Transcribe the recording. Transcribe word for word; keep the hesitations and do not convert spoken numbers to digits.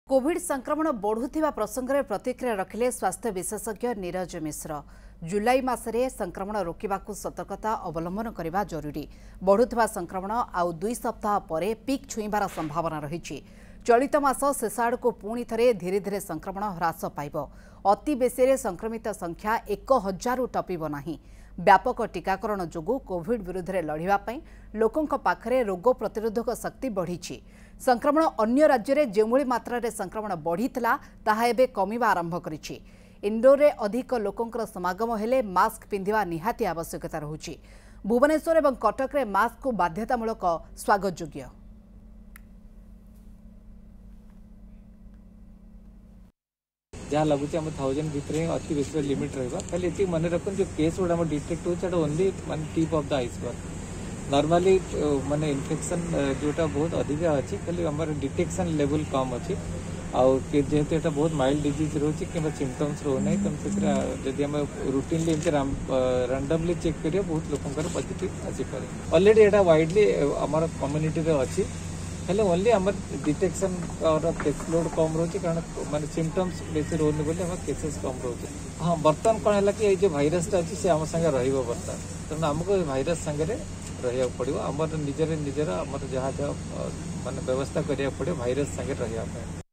Covid संक्रमण बढ़ुवा प्रसंग में प्रतिक्रिया रखिले स्वास्थ्य विशेषज्ञ नीरज मिश्र। जुलाई मासरे संक्रमण रोकने सतर्कता अवलंबन करने जरूरी। बढ़ुवा संक्रमण आउ दुई सप्ताह पर पिक छुईबार संभावना रही। चलित मास शेष आड़क पुणी थे धीरे धीरे संक्रमण ह्रास पाइब। अति बेसी संक्रमित संख्या एक हजार टपिब नहीं। व्यापक टीकाकरण जोगु कोविड विरुद्ध में लड़ाई लोकों पाखरे रोग प्रतिरोधक शक्ति बढ़ी। संक्रमण अन्य राज्य में जो मात्रा रे संक्रमण बढ़ी ताहा एबे कमिबा आरंभ करिछि। इंडोर रे अधिक लोकों समागम हेले मास्क पिंधिबा निहाती आवश्यकता रहुछि। भुवनेश्वर और कटक रे मास्क को बाध्यतामूलक स्वागत योग्य। जहाँ लगुच आम थाउजेंड भितर अति बेसी लिमिट रहा खाली ये मन रखुन जो केस गुड़ा डिटेक्ट होता ओनली मान tip of the iceberg. Normally माने इन्फेक्शन जोटा बहुत अधिक अच्छी खाली आम डिटेक्शन लेवल कम अच्छी आउ जेहेतु यहाँ बहुत माइल्ड डिजीज रोचे कि सिम्पटम्स रोना तुम जदि आम रुटीनली रैंडमली चेक करिए बहुत लोक पॉजिटिव आसीपे। ऑलरेडी यहाँ वाइडली आम कम्युनिटी अच्छी हेल्ले ओनली आम डिटेक्शन और केस लोड कम रोचे कारण माने सिम्पटम्स बेसी रोनी बोली आम केसेस कम रोचे। हाँ बर्तमान कौन है कि जो भाइरसटा अच्छी से आम संगे बर्तमान तेणु आमको भाइरस संगे रहा पड़ो आमर निजर निजर आमर जहाँ जहाँ माने व्यवस्था करिया पड़े भाइरस संगे रहा।